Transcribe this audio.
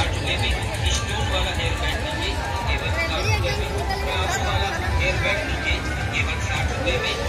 60 रुपए में। स्टोन वाला हेयर बैंड लीजिए केवल 60 रुपए में। ब्राउन वाला हेयर बैंड लीजिए केवल 60 रुपए में।